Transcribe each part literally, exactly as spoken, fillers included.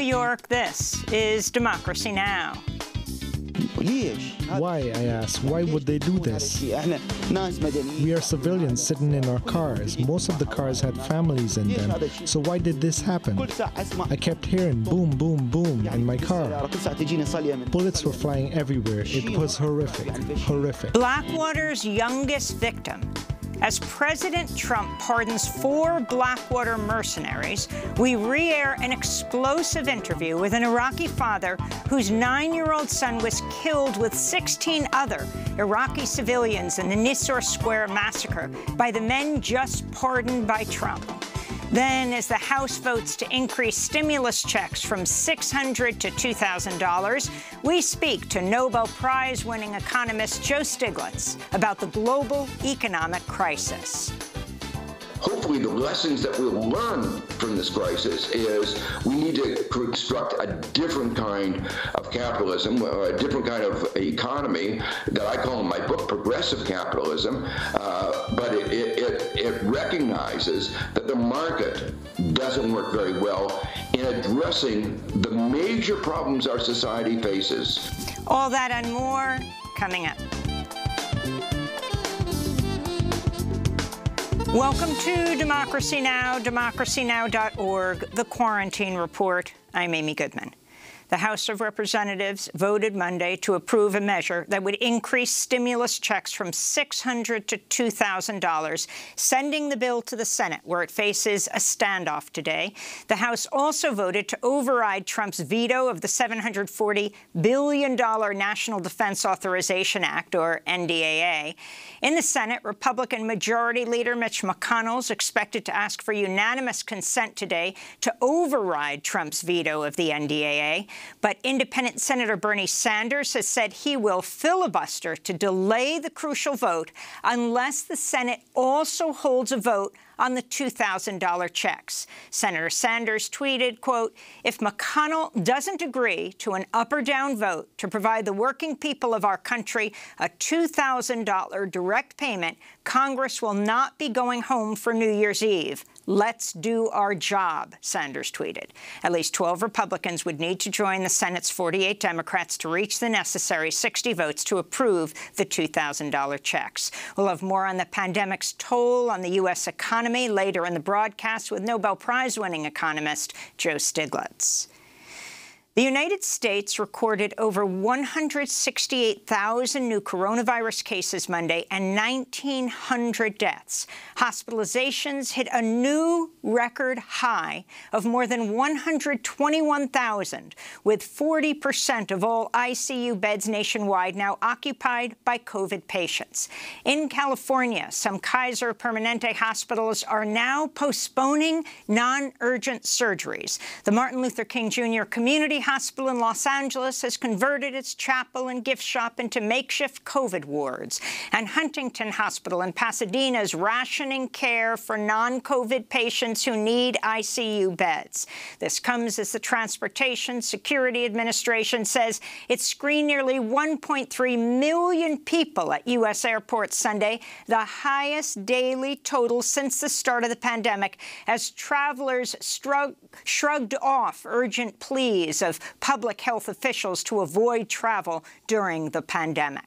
York, this is Democracy Now! Why, I ask, why would they do this? We are civilians sitting in our cars. Most of the cars had families in them. So why did this happen? I kept hearing boom, boom, boom in my car. Bullets were flying everywhere. It was horrific, horrific. Blackwater's youngest victim. As President Trump pardons four Blackwater mercenaries, we re-air an explosive interview with an Iraqi father whose nine-year-old son was killed with sixteen other Iraqi civilians in the Nisour Square massacre by the men just pardoned by Trump. Then, as the House votes to increase stimulus checks from six hundred dollars to two thousand dollars, we speak to Nobel Prize-winning economist Joe Stiglitz about the global economic crisis. Hopefully, the lessons that we'll learn from this crisis is we need to construct a different kind of capitalism, a different kind of economy that I call in my book progressive capitalism, uh, but it, it, it, it recognizes that the market doesn't work very well in addressing the major problems our society faces. All that and more coming up. Welcome to Democracy Now!, democracy now dot org, The Quarantine Report. I'm Amy Goodman. The House of Representatives voted Monday to approve a measure that would increase stimulus checks from six hundred dollars to two thousand dollars, sending the bill to the Senate, where it faces a standoff today. The House also voted to override Trump's veto of the seven hundred forty billion dollars National Defense Authorization Act, or N D A A. In the Senate, Republican Majority Leader Mitch McConnell is expected to ask for unanimous consent today to override Trump's veto of the N D A A. But independent Senator Bernie Sanders has said he will filibuster to delay the crucial vote unless the Senate also holds a vote on the two thousand dollar checks. Senator Sanders tweeted, quote, "If McConnell doesn't agree to an up or down vote to provide the working people of our country a two thousand dollar direct payment, Congress will not be going home for New Year's Eve. Let's do our job," Sanders tweeted. At least twelve Republicans would need to join the Senate's forty-eight Democrats to reach the necessary sixty votes to approve the two thousand dollar checks. We'll have more on the pandemic's toll on the U S economy later in the broadcast with Nobel Prize-winning economist Joe Stiglitz. The United States recorded over one hundred sixty-eight thousand new coronavirus cases Monday and nineteen hundred deaths. Hospitalizations hit a new record high of more than one hundred twenty-one thousand, with forty percent of all I C U beds nationwide now occupied by COVID patients. In California, some Kaiser Permanente hospitals are now postponing non-urgent surgeries. The Martin Luther King Junior Community Hospital in Los Angeles has converted its chapel and gift shop into makeshift COVID wards. And Huntington Hospital in Pasadena is rationing care for non-COVID patients who need I C U beds. This comes as the Transportation Security Administration says it screened nearly one point three million people at U S airports Sunday, the highest daily total since the start of the pandemic, as travelers strug- shrugged off urgent pleas of public health officials to avoid travel during the pandemic.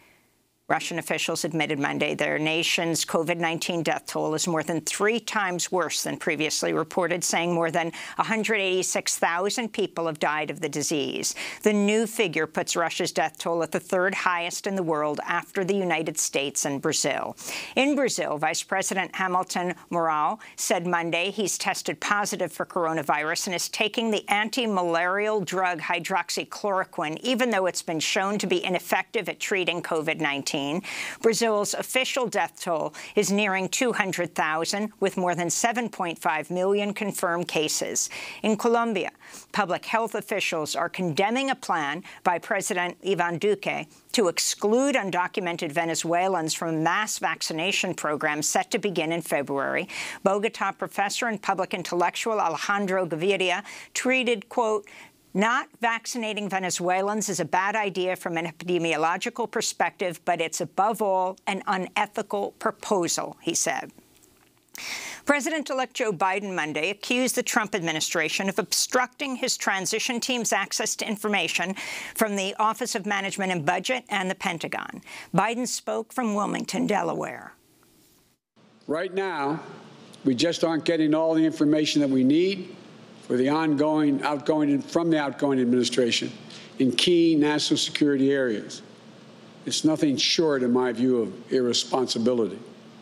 Russian officials admitted Monday their nation's COVID nineteen death toll is more than three times worse than previously reported, saying more than one hundred eighty-six thousand people have died of the disease. The new figure puts Russia's death toll at the third highest in the world after the United States and Brazil. In Brazil, Vice President Hamilton Mourão said Monday he's tested positive for coronavirus and is taking the anti-malarial drug hydroxychloroquine, even though it's been shown to be ineffective at treating COVID nineteen. Brazil's official death toll is nearing two hundred thousand, with more than seven point five million confirmed cases. In Colombia, public health officials are condemning a plan by President Ivan Duque to exclude undocumented Venezuelans from a mass vaccination program set to begin in February. Bogotá professor and public intellectual Alejandro Gaviria tweeted, quote, "Not vaccinating Venezuelans is a bad idea from an epidemiological perspective, but it's above all an unethical proposal," he said. President-elect Joe Biden Monday accused the Trump administration of obstructing his transition team's access to information from the Office of Management and Budget and the Pentagon. Biden spoke from Wilmington, Delaware. Right now, we just aren't getting all the information that we need for the ongoing, outgoing, from the outgoing administration in key national security areas. It's nothing short, in my view, of irresponsibility.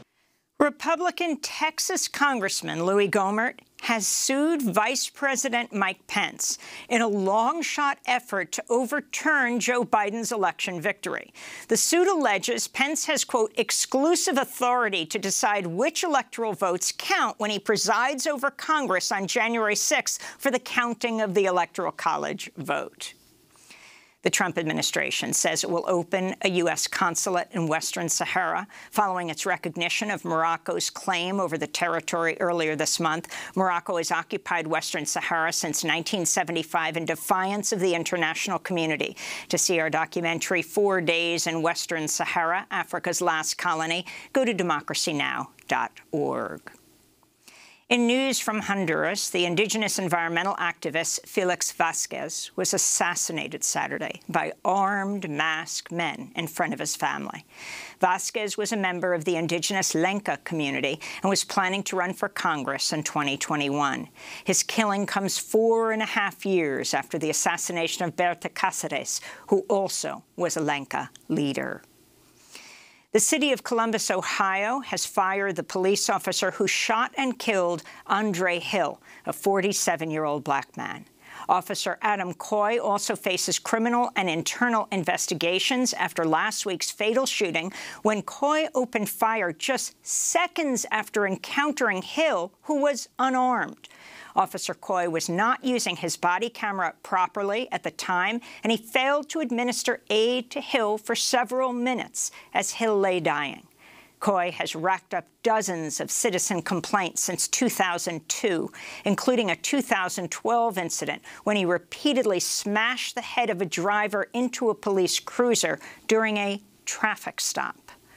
Republican Texas Congressman Louis Gohmert has sued Vice President Mike Pence in a long-shot effort to overturn Joe Biden's election victory. The suit alleges Pence has, quote, exclusive authority to decide which electoral votes count when he presides over Congress on January sixth for the counting of the Electoral College vote. The Trump administration says it will open a U S consulate in Western Sahara following its recognition of Morocco's claim over the territory earlier this month. Morocco has occupied Western Sahara since nineteen seventy-five in defiance of the international community. To see our documentary, Four Days in Western Sahara, Africa's Last Colony, go to democracy now dot org. In news from Honduras, the indigenous environmental activist Felix Vasquez was assassinated Saturday by armed, masked men in front of his family. Vasquez was a member of the indigenous Lenca community and was planning to run for Congress in twenty twenty-one. His killing comes four and a half years after the assassination of Berta Cáceres, who also was a Lenca leader. The city of Columbus, Ohio, has fired the police officer who shot and killed Andre Hill, a forty-seven-year-old black man. Officer Adam Coy also faces criminal and internal investigations after last week's fatal shooting when Coy opened fire just seconds after encountering Hill, who was unarmed. Officer Coy was not using his body camera properly at the time, and he failed to administer aid to Hill for several minutes as Hill lay dying. Coy has racked up dozens of citizen complaints since two thousand two, including a two thousand twelve incident when he repeatedly smashed the head of a driver into a police cruiser during a traffic stop.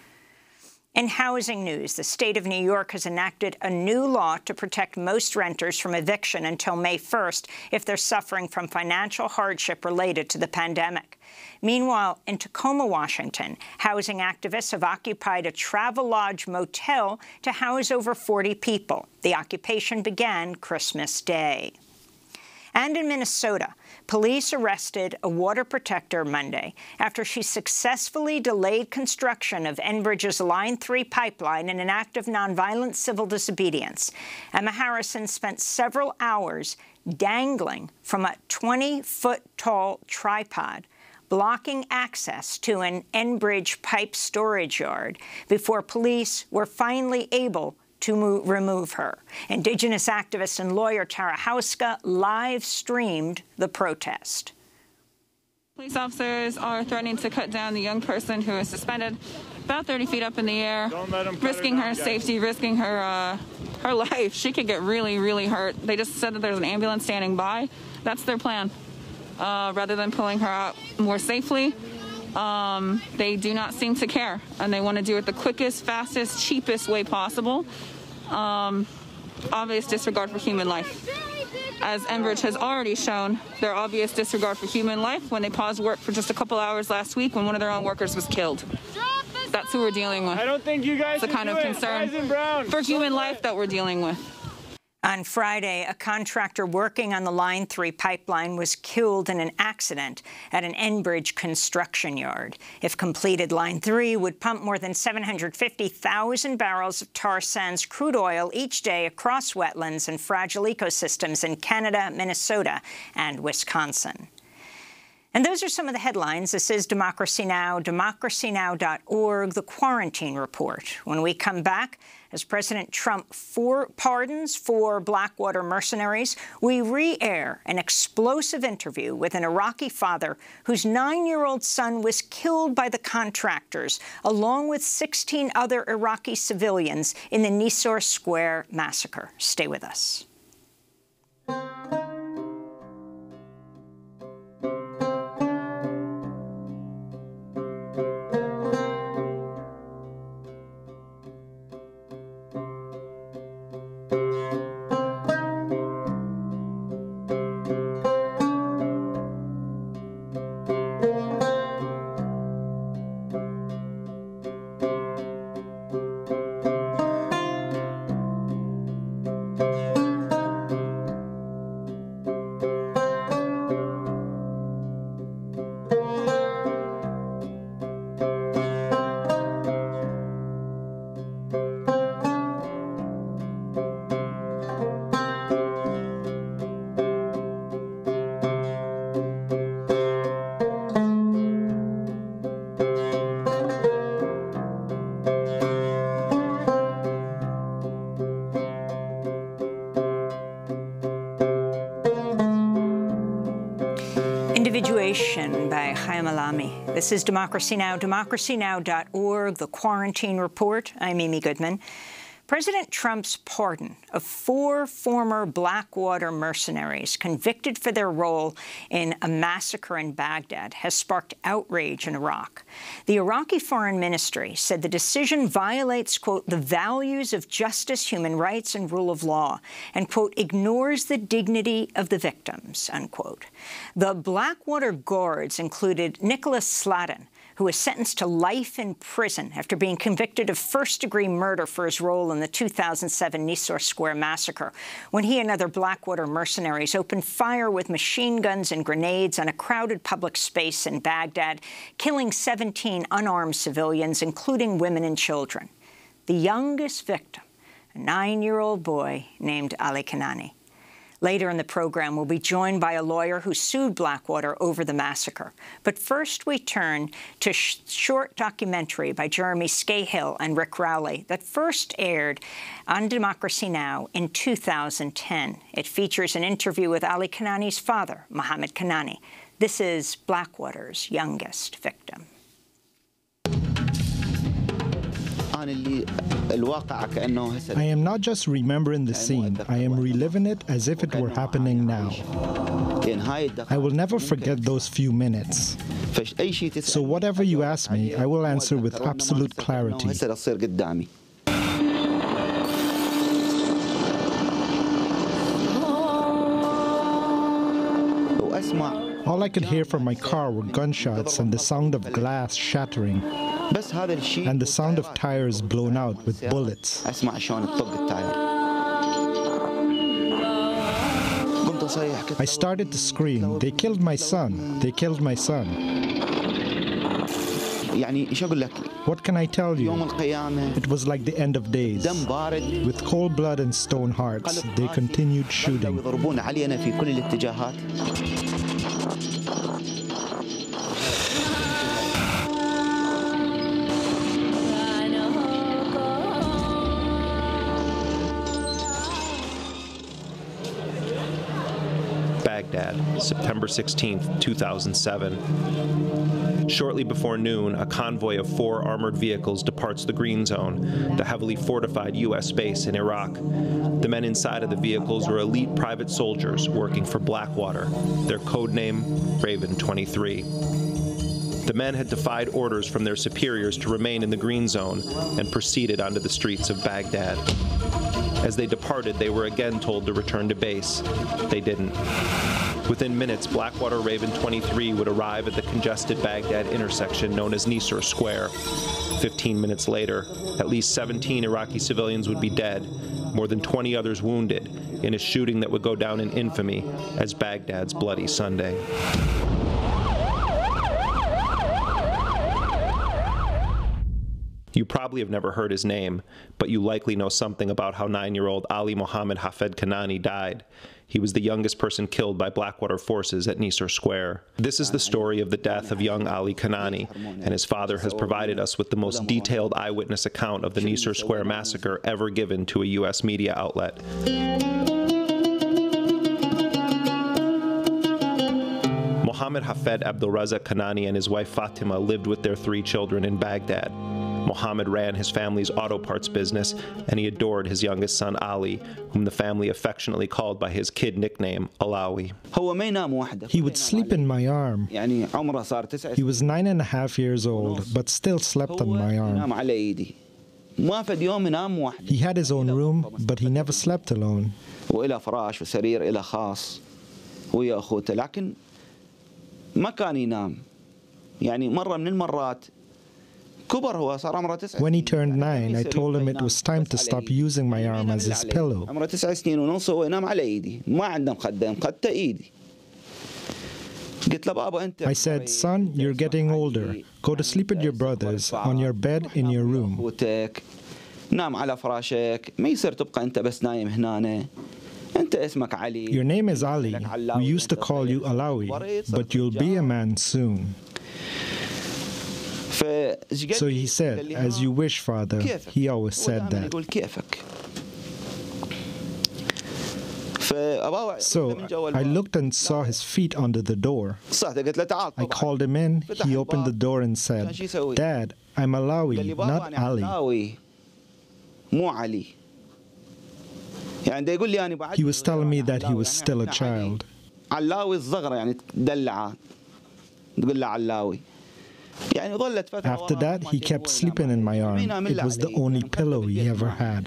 In housing news, the state of New York has enacted a new law to protect most renters from eviction until May first if they're suffering from financial hardship related to the pandemic. Meanwhile, in Tacoma, Washington, housing activists have occupied a Travelodge motel to house over forty people. The occupation began Christmas Day. And in Minnesota, police arrested a water protector Monday after she successfully delayed construction of Enbridge's Line three pipeline in an act of nonviolent civil disobedience. Emma Harrison spent several hours dangling from a twenty-foot-tall tripod, blocking access to an Enbridge pipe storage yard before police were finally able to move, remove her. Indigenous activist and lawyer Tara Houska live-streamed the protest. Police officers are threatening to cut down the young person who is suspended about thirty feet up in the air, risking her, her safety, risking her uh, her life. She could get really, really hurt. They just said that there's an ambulance standing by. That's their plan. Uh, rather than pulling her out more safely, um, they do not seem to care, and they want to do it the quickest, fastest, cheapest way possible. Um, obvious disregard for human life. As Enbridge has already shown, their obvious disregard for human life when they paused work for just a couple hours last week when one of their own workers was killed. That's who we're dealing with. I don't think you guys It's the kind of concern for human life that we're dealing with. On Friday, a contractor working on the Line three pipeline was killed in an accident at an Enbridge construction yard. If completed, Line three would pump more than seven hundred fifty thousand barrels of tar sands crude oil each day across wetlands and fragile ecosystems in Canada, Minnesota, and Wisconsin. And those are some of the headlines. This is Democracy Now!, democracy now dot org, the Quarantine Report. When we come back, as President Trump for pardons four Blackwater mercenaries, we re-air an explosive interview with an Iraqi father whose nine-year-old son was killed by the contractors, along with sixteen other Iraqi civilians in the Nisour Square massacre. Stay with us. Individuation by Chaim Alami. This is Democracy Now!, democracy now dot org, The Quarantine Report. I'm Amy Goodman. President Trump's pardon of four former Blackwater mercenaries convicted for their role in a massacre in Baghdad has sparked outrage in Iraq. The Iraqi Foreign Ministry said the decision violates, quote, the values of justice, human rights, and rule of law, and, quote, ignores the dignity of the victims, unquote. The Blackwater guards included Nicholas Sladen, who was sentenced to life in prison after being convicted of first-degree murder for his role in the two thousand seven Nisour Square massacre, when he and other Blackwater mercenaries opened fire with machine guns and grenades on a crowded public space in Baghdad, killing seventeen unarmed civilians, including women and children. The youngest victim, a nine-year-old boy named Ali Kanani. Later in the program, we'll be joined by a lawyer who sued Blackwater over the massacre. But first, we turn to a sh short documentary by Jeremy Scahill and Rick Rowley that first aired on Democracy Now! In two thousand ten. It features an interview with Ali Kanani's father, Mohammed Kanani. This is Blackwater's youngest victim. I am not just remembering the scene, I am reliving it as if it were happening now. I will never forget those few minutes. So whatever you ask me, I will answer with absolute clarity. All I could hear from my car were gunshots and the sound of glass shattering, and the sound of tires blown out with bullets. I started to scream, "They killed my son! They killed my son!" What can I tell you? It was like the end of days. With cold blood and stone hearts, they continued shooting. Baghdad, September sixteenth, two thousand seven. Shortly before noon, a convoy of four armored vehicles departs the Green Zone, the heavily fortified U S base in Iraq. The men inside of the vehicles were elite private soldiers working for Blackwater, their code name, Raven twenty-three. The men had defied orders from their superiors to remain in the Green Zone and proceeded onto the streets of Baghdad. As they departed, they were again told to return to base. They didn't. Within minutes, Blackwater Raven twenty-three would arrive at the congested Baghdad intersection known as Nisour Square. Fifteen minutes later, at least seventeen Iraqi civilians would be dead, more than twenty others wounded, in a shooting that would go down in infamy as Baghdad's Bloody Sunday. You probably have never heard his name, but you likely know something about how nine-year-old Ali Mohammed Hafed Kanani died. He was the youngest person killed by Blackwater forces at Nisour Square. This is the story of the death of young Ali Kanani, and his father has provided us with the most detailed eyewitness account of the Nisour Square massacre ever given to a U S media outlet. Mohammed Hafed Abdulrazak Kanani and his wife Fatima lived with their three children in Baghdad. Mohammed ran his family's auto parts business, and he adored his youngest son Ali, whom the family affectionately called by his kid nickname, Alawi. He would sleep in my arm. He was nine and a half years old, but still slept on my arm. He had his own room, but he never slept alone. When he turned nine, I told him it was time to stop using my arm as his pillow. I said, "Son, you're getting older. Go to sleep with your brothers on your bed in your room." Your name is Ali. We used to call you Alawi, but you'll be a man soon. So he said, "As you wish, father." He always said that. So I looked and saw his feet under the door. I called him in, he opened the door and said, "Dad, I'm Alawi, not Ali." He was telling me that he was still a child. After that, he kept sleeping in my arm. It was the only pillow he ever had.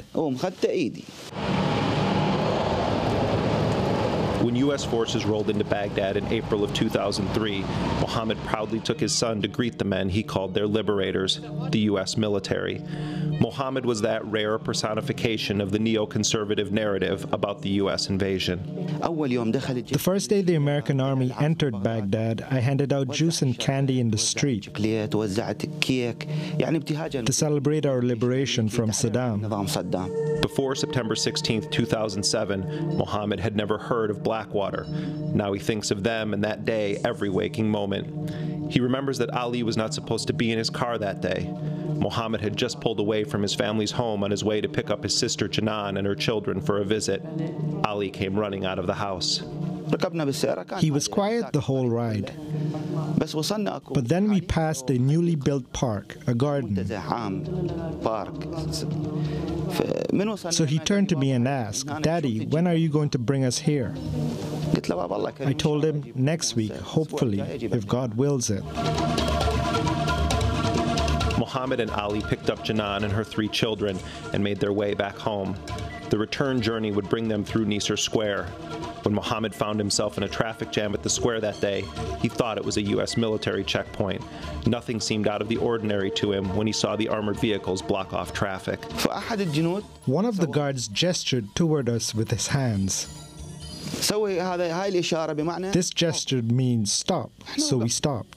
When U S forces rolled into Baghdad in April of two thousand three, Mohammed proudly took his son to greet the men he called their liberators, the U S military. Mohammed was that rare personification of the neoconservative narrative about the U S invasion. The first day the American army entered Baghdad, I handed out juice and candy in the street to celebrate our liberation from Saddam. Before September sixteenth, two thousand seven, Mohammed had never heard of Blackwater. Now he thinks of them and that day every waking moment. He remembers that Ali was not supposed to be in his car that day. Mohammed had just pulled away from his family's home on his way to pick up his sister Janan and her children for a visit. Ali came running out of the house. He was quiet the whole ride. But then we passed a newly built park, a garden. So he turned to me and asked, "Daddy, when are you going to bring us here?" I told him, "Next week, hopefully, if God wills it." Mohammed and Ali picked up Janan and her three children and made their way back home. The return journey would bring them through Nisr Square. When Mohammed found himself in a traffic jam at the square that day, he thought it was a U S military checkpoint. Nothing seemed out of the ordinary to him when he saw the armored vehicles block off traffic. One of the guards gestured toward us with his hands. This gesture means stop, so we stopped.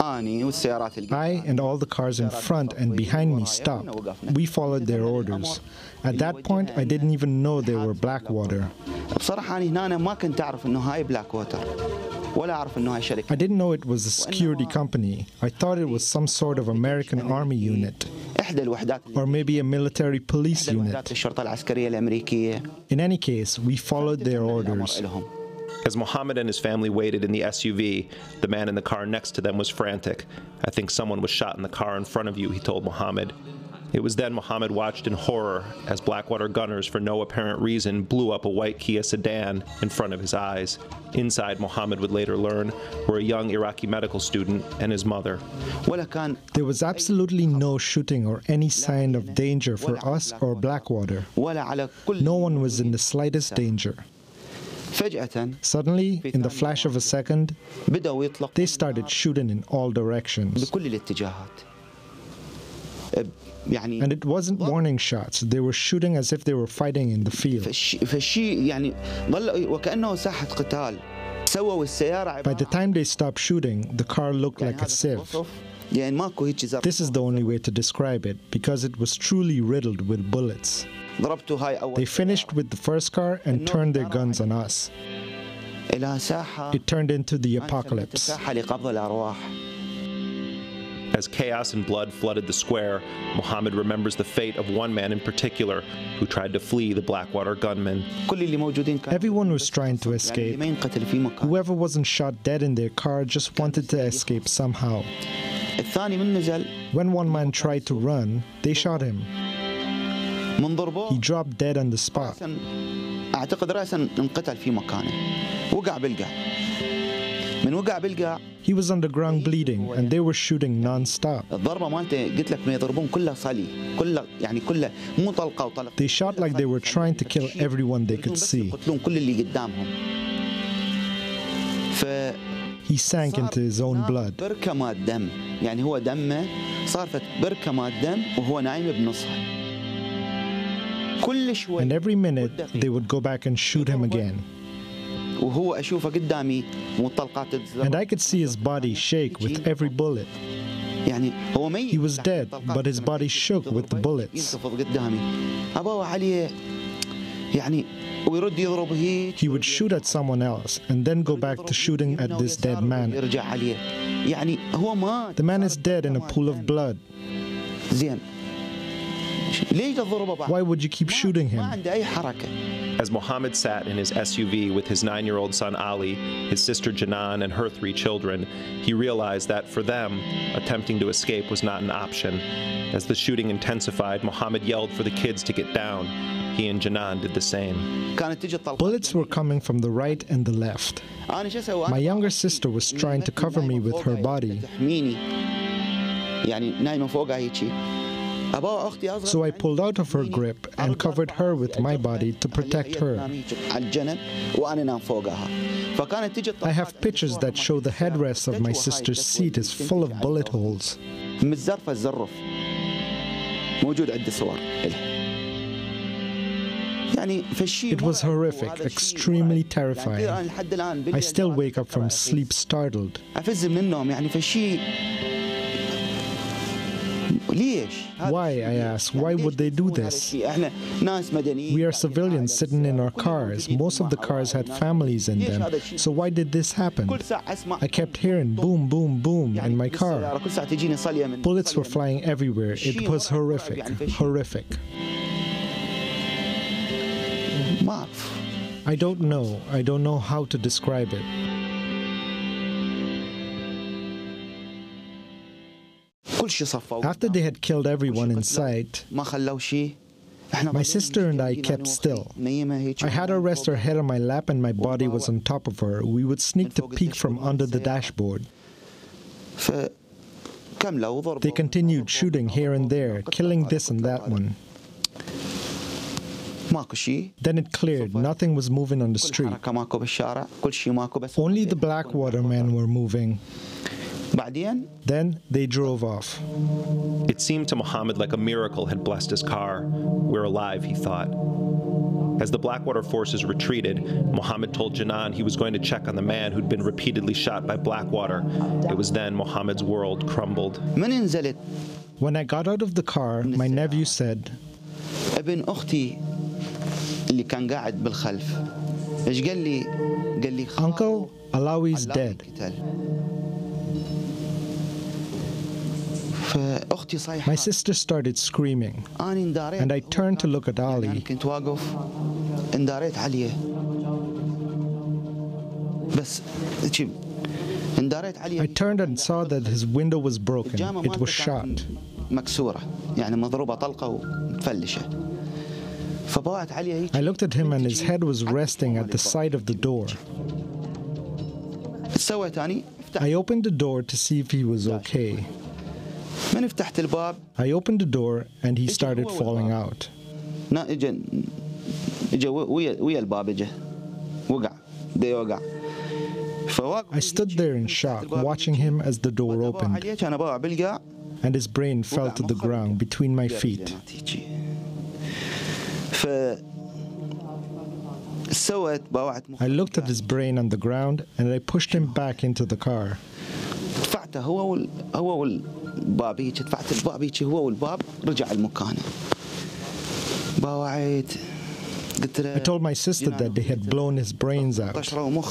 I and all the cars in front and behind me stopped. We followed their orders. At that point, I didn't even know they were Blackwater. I didn't know it was a security company. I thought it was some sort of American Army unit, or maybe a military police unit. In any case, we followed their orders. As Mohammed and his family waited in the S U V, the man in the car next to them was frantic. "I think someone was shot in the car in front of you," he told Mohammed. It was then Mohammed watched in horror as Blackwater gunners, for no apparent reason, blew up a white Kia sedan in front of his eyes. Inside, Mohammed would later learn, were a young Iraqi medical student and his mother. There was absolutely no shooting or any sign of danger for us or Blackwater. No one was in the slightest danger. Suddenly, in the flash of a second, they started shooting in all directions. And it wasn't warning shots. They were shooting as if they were fighting in the field. By the time they stopped shooting, the car looked like a sieve. This is the only way to describe it, because it was truly riddled with bullets. They finished with the first car and turned their guns on us. It turned into the apocalypse. As chaos and blood flooded the square, Mohammed remembers the fate of one man in particular who tried to flee the Blackwater gunmen. Everyone was trying to escape. Whoever wasn't shot dead in their car just wanted to escape somehow. When one man tried to run, they shot him. He dropped dead on the spot. He was on the ground bleeding, and they were shooting non-stop. They shot like they were trying to kill everyone they could see. He sank into his own blood. And every minute, they would go back and shoot him again. And I could see his body shake with every bullet. He was dead, but his body shook with the bullets. He would shoot at someone else and then go back to shooting at this dead man. The man is dead in a pool of blood. Why would you keep shooting him? As Mohammed sat in his S U V with his nine-year-old son Ali, his sister Janan, and her three children, he realized that for them, attempting to escape was not an option. As the shooting intensified, Mohammed yelled for the kids to get down. He and Janan did the same. Bullets were coming from the right and the left. My younger sister was trying to cover me with her body. So I pulled out of her grip and covered her with my body to protect her. I have pictures that show the headrest of my sister's seat is full of bullet holes. It was horrific, extremely terrifying. I still wake up from sleep startled. Why, I ask, why would they do this? We are civilians sitting in our cars. Most of the cars had families in them. So why did this happen? I kept hearing boom, boom, boom in my car. Bullets were flying everywhere. It was horrific, horrific. I don't know. I don't know how to describe it. After they had killed everyone in sight, my sister and I kept still. I had her rest her head on my lap and my body was on top of her. We would sneak to peek from under the dashboard. They continued shooting here and there, killing this and that one. Then it cleared. Nothing was moving on the street. Only the Blackwater men were moving. Then they drove off. It seemed to Mohammed like a miracle had blessed his car. We're alive, he thought. As the Blackwater forces retreated, Mohammed told Janan he was going to check on the man who'd been repeatedly shot by Blackwater. It was then Mohammed's world crumbled. When I got out of the car, my nephew said, Uncle, Alawi's dead. My sister started screaming, and I turned to look at Ali. I turned and saw that his window was broken. It was shot. I looked at him and his head was resting at the side of the door. I opened the door to see if he was okay. I opened the door and he started falling out. I stood there in shock, watching him as the door opened, and his brain fell to the ground between my feet. I looked at his brain on the ground and I pushed him back into the car. I told my sister that they had blown his brains out.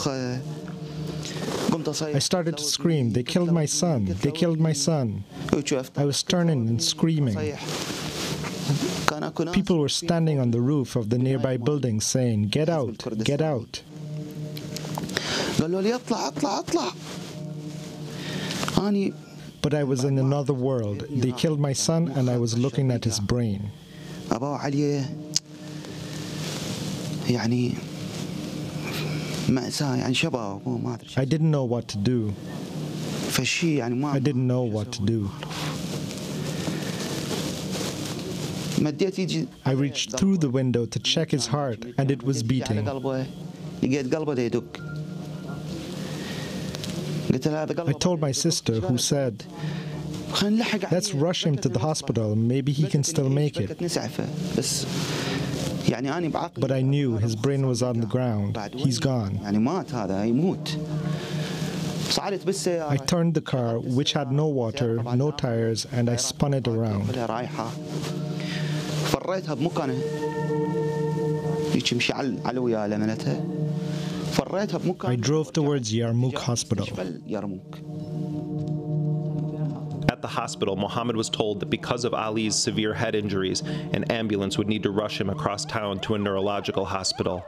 I started to scream, they killed my son, they killed my son. I was turning and screaming. People were standing on the roof of the nearby building saying, get out, get out. But I was in another world. They killed my son and I was looking at his brain. I didn't know what to do. I didn't know what to do. I reached through the window to check his heart, and it was beating. I told my sister, who said, let's rush him to the hospital, maybe he can still make it. But I knew his brain was on the ground. He's gone. I turned the car, which had no water, no tires, and I spun it around. I drove towards Yarmouk Hospital. At the hospital, Mohammed was told that because of Ali's severe head injuries, an ambulance would need to rush him across town to a neurological hospital.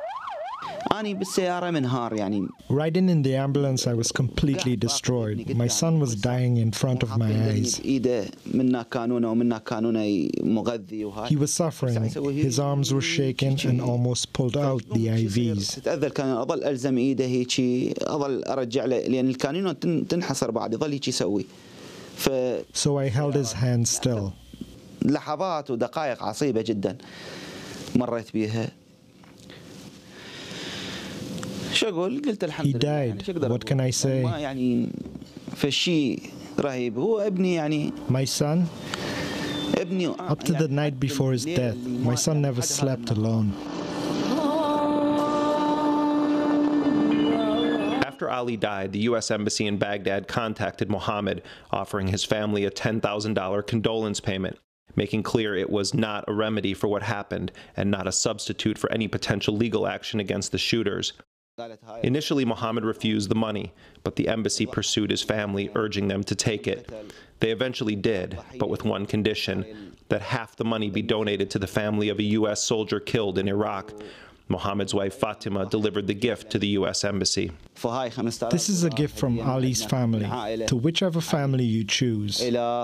Riding in the ambulance, I was completely destroyed. My son was dying in front of my eyes. He was suffering. His arms were shaking and almost pulled out the I Vs. So I held his hand still. He died. What can I say? My son? Up to the night before his death, my son never slept alone. After Ali died, the U S Embassy in Baghdad contacted Mohammed, offering his family a ten thousand dollar condolence payment, making clear it was not a remedy for what happened and not a substitute for any potential legal action against the shooters. Initially, Mohammed refused the money, but the embassy pursued his family, urging them to take it. They eventually did, but with one condition, that half the money be donated to the family of a U S soldier killed in Iraq. Mohammed's wife Fatima delivered the gift to the U S Embassy. This is a gift from Ali's family, to whichever family you choose.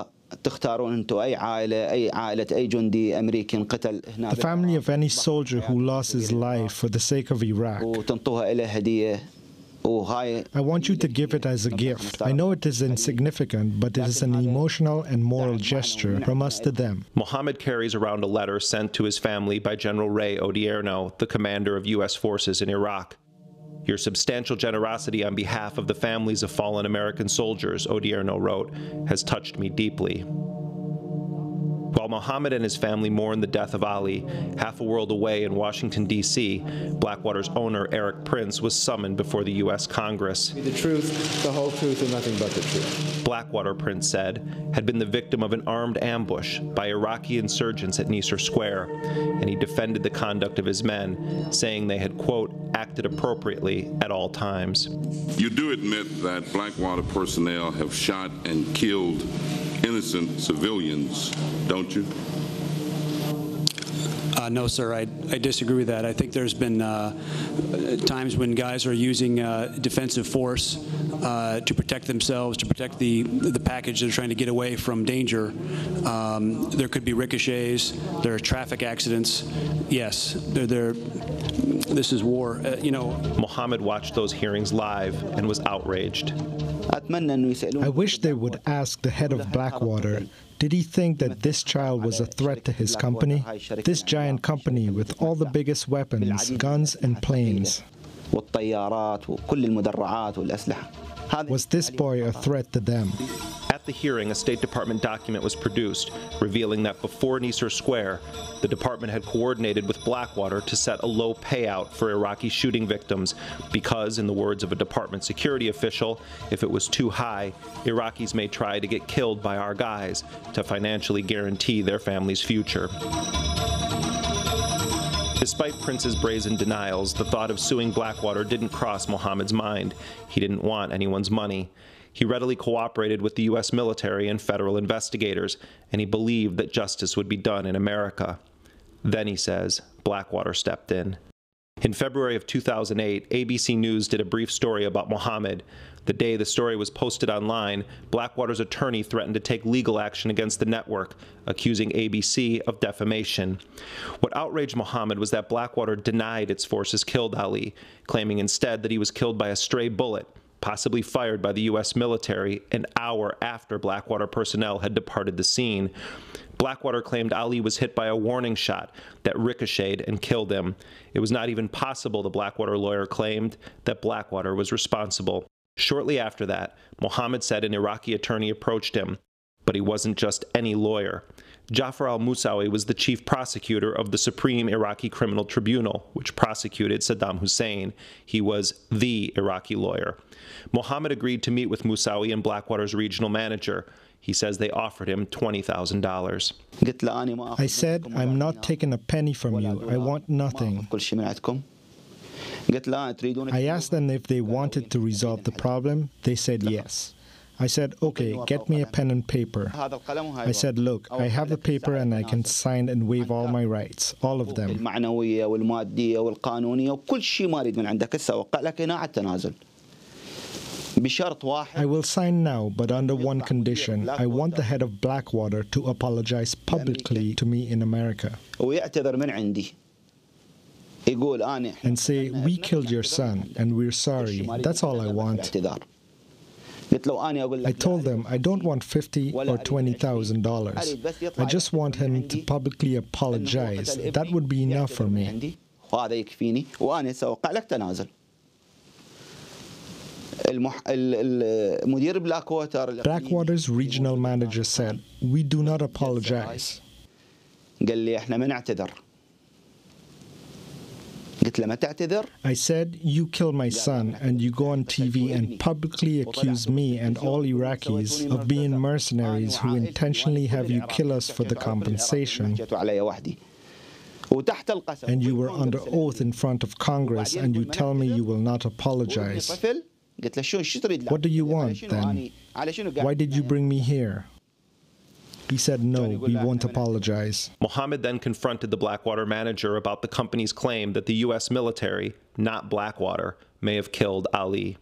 The family of any soldier who lost his life for the sake of Iraq. I want you to give it as a gift. I know it is insignificant, but it is an emotional and moral gesture from us to them. Mohammed carries around a letter sent to his family by General Ray Odierno, the commander of U S forces in Iraq. Your substantial generosity on behalf of the families of fallen American soldiers, Odierno wrote, has touched me deeply. While Mohammed and his family mourn the death of Ali, half a world away in Washington, D C, Blackwater's owner, Eric Prince, was summoned before the U S Congress. The truth, the whole truth, and nothing but the truth. Blackwater, Prince said, had been the victim of an armed ambush by Iraqi insurgents at Nicer Square, and he defended the conduct of his men, saying they had, quote, acted appropriately at all times. You do admit that Blackwater personnel have shot and killed innocent civilians, don't you? Uh, no, sir, I, I disagree with that. I think there's been uh, times when guys are using uh, defensive force uh, to protect themselves, to protect the, the package they're trying to get away from danger. Um, there could be ricochets. There are traffic accidents. Yes, they're, they're, this is war. Uh, you know. Mohammed watched those hearings live and was outraged. I wish they would ask the head of Blackwater, did he think that this child was a threat to his company? This giant company with all the biggest weapons, guns and planes. Was this boy a threat to them? At the hearing, a State Department document was produced revealing that before Nicer Square, the department had coordinated with Blackwater to set a low payout for Iraqi shooting victims because, in the words of a department security official, if it was too high, Iraqis may try to get killed by our guys to financially guarantee their family's future. Despite Prince's brazen denials, the thought of suing Blackwater didn't cross Mohammed's mind. He didn't want anyone's money. He readily cooperated with the U S military and federal investigators, and he believed that justice would be done in America. Then, he says, Blackwater stepped in. In February of two thousand eight, A B C News did a brief story about Mohammed. The day the story was posted online, Blackwater's attorney threatened to take legal action against the network, accusing A B C of defamation. What outraged Mohammed was that Blackwater denied its forces killed Ali, claiming instead that he was killed by a stray bullet, possibly fired by the U S military an hour after Blackwater personnel had departed the scene. Blackwater claimed Ali was hit by a warning shot that ricocheted and killed him. It was not even possible, the Blackwater lawyer claimed, that Blackwater was responsible. Shortly after that, Mohammed said an Iraqi attorney approached him, but he wasn't just any lawyer. Jafar al-Moussawi was the chief prosecutor of the Supreme Iraqi Criminal Tribunal, which prosecuted Saddam Hussein. He was the Iraqi lawyer. Mohammed agreed to meet with Moussawi and Blackwater's regional manager. He says they offered him twenty thousand dollars. I said, I'm not taking a penny from you. I want nothing. I asked them if they wanted to resolve the problem. They said yes. I said, okay, get me a pen and paper. I said, look, I have the paper and I can sign and waive all my rights, all of them. I will sign now, but under one condition. I want the head of Blackwater to apologize publicly to me in America and say, we killed your son and we're sorry. That's all I want. I told them I don't want fifty or twenty thousand dollars. I just want him to publicly apologize. That would be enough for me. Blackwater's regional manager said, we do not apologize. I said, you kill my son and you go on T V and publicly accuse me and all Iraqis of being mercenaries who intentionally have you kill us for the compensation. And you were under oath in front of Congress and you tell me you will not apologize. What do you want then? Why did you bring me here? He said, no, we won't apologize. Mohammed then confronted the Blackwater manager about the company's claim that the U S military, not Blackwater, may have killed Ali.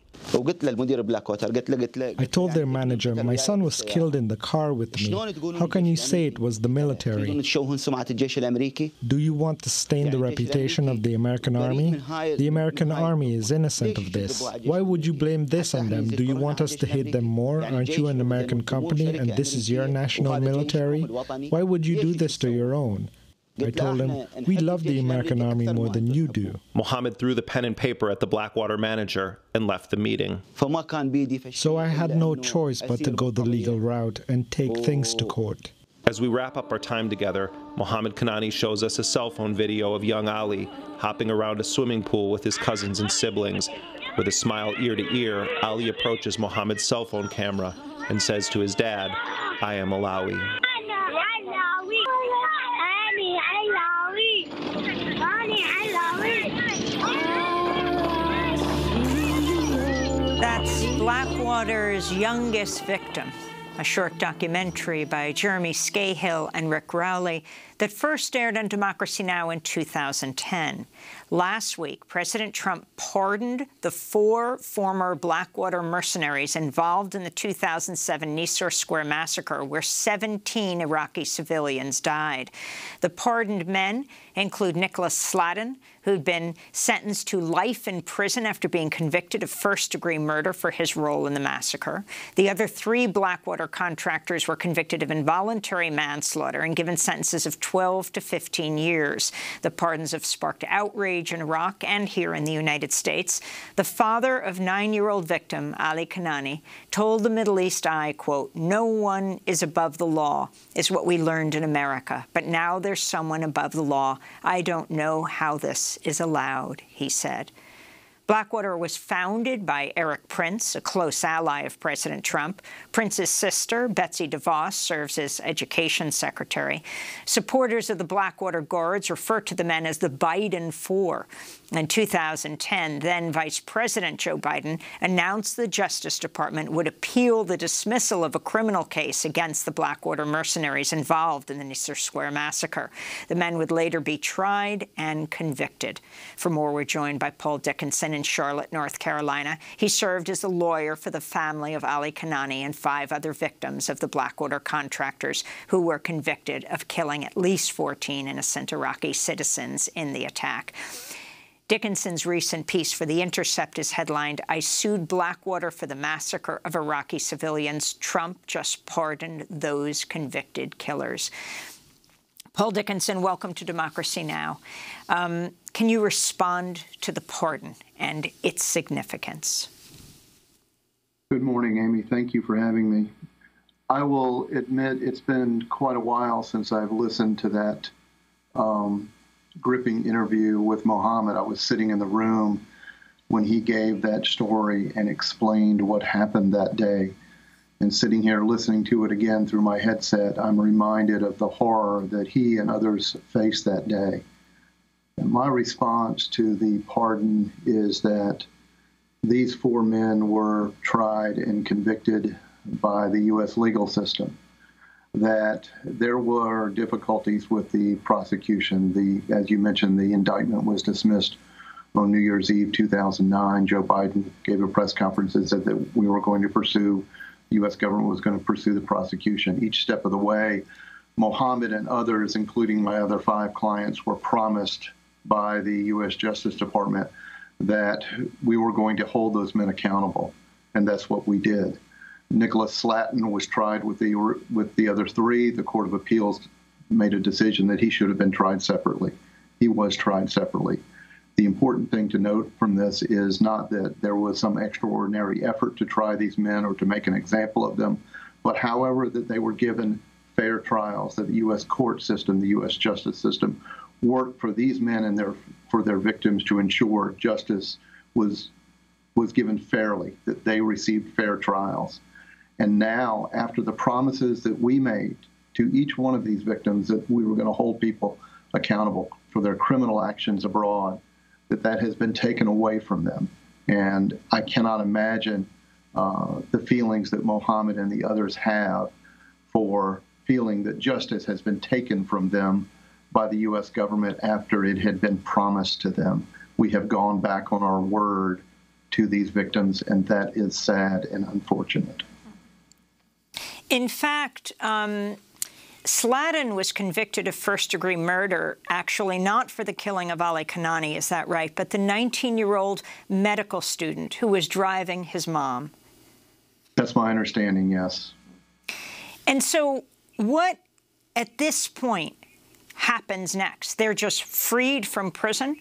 I told their manager, my son was killed in the car with me. How can you say it was the military? Do you want to stain the reputation of the American army? The American army is innocent of this. Why would you blame this on them? Do you want us to hate them more? Aren't you an American company and this is your national military? Why would you do this to your own? I told him, we love the American army more than you do. Mohammed threw the pen and paper at the Blackwater manager and left the meeting. So I had no choice but to go the legal route and take things to court. As we wrap up our time together, Mohammed Kanani shows us a cell phone video of young Ali hopping around a swimming pool with his cousins and siblings. With a smile ear to ear, Ali approaches Mohammed's cell phone camera and says to his dad, I am Alawi. That's Blackwater's youngest victim, a short documentary by Jeremy Scahill and Rick Rowley that first aired on Democracy Now! In two thousand ten. Last week, President Trump pardoned the four former Blackwater mercenaries involved in the two thousand seven Nisour Square massacre, where seventeen Iraqi civilians died. The pardoned men include Nicholas Sladden, who'd been sentenced to life in prison after being convicted of first-degree murder for his role in the massacre. The other three Blackwater contractors were convicted of involuntary manslaughter and given sentences of twelve to fifteen years. The pardons have sparked outrage in Iraq and here in the United States. The father of nine-year-old victim, Ali Kanani, told the Middle East Eye, quote, no one is above the law, is what we learned in America. But now there's someone above the law. I don't know how this is allowed, he said. Blackwater was founded by Erik Prince, a close ally of President Trump. Prince's sister, Betsy DeVos, serves as education secretary. Supporters of the Blackwater Guards refer to the men as the Biden Four. In two thousand ten, then Vice President Joe Biden announced the Justice Department would appeal the dismissal of a criminal case against the Blackwater mercenaries involved in the Nisour Square massacre. The men would later be tried and convicted. For more, we're joined by Paul Dickinson in Charlotte, North Carolina. He served as a lawyer for the family of Ali Kanani and five other victims of the Blackwater contractors who were convicted of killing at least fourteen innocent Iraqi citizens in the attack. Dickinson's recent piece for The Intercept is headlined, I sued Blackwater for the massacre of Iraqi civilians. Trump just pardoned those convicted killers. Paul Dickinson, welcome to Democracy Now! Um, can you respond to the pardon and its significance? Good morning, Amy. Thank you for having me. I will admit it's been quite a while since I've listened to that um, gripping interview with Mohammed. I was sitting in the room when he gave that story and explained what happened that day. And sitting here listening to it again through my headset, I'm reminded of the horror that he and others faced that day. And my response to the pardon is that these four men were tried and convicted by the U S legal system, that there were difficulties with the prosecution. The, as you mentioned, the indictment was dismissed on New Year's Eve two thousand nine. Joe Biden gave a press conference and said that we were going to pursue, the U S government was going to pursue the prosecution. Each step of the way, Mohammed and others, including my other five clients, were promised by the U S Justice Department that we were going to hold those men accountable, and that's what we did. Nicholas Slatton was tried with the with the other three. The Court of Appeals made a decision that he should have been tried separately. He was tried separately. The important thing to note from this is not that there was some extraordinary effort to try these men or to make an example of them, but however that they were given fair trials, that the U S court system, the U S justice system, worked for these men and their for their victims to ensure justice was was given fairly, that they received fair trials. And now, after the promises that we made to each one of these victims that we were going to hold people accountable for their criminal actions abroad, that that has been taken away from them. And I cannot imagine uh, the feelings that Mohammed and the others have for feeling that justice has been taken from them by the U S government after it had been promised to them. We have gone back on our word to these victims, and that is sad and unfortunate. In fact, um, Slatton was convicted of first-degree murder, actually not for the killing of Ali Kanani, is that right, but the nineteen-year-old medical student who was driving his mom. That's my understanding, yes. And so what, at this point, happens next? They're just freed from prison?